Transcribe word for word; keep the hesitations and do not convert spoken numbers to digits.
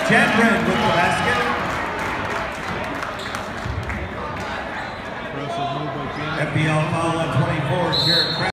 Jandrin with the basket. F B L foul on twenty-four, Jared.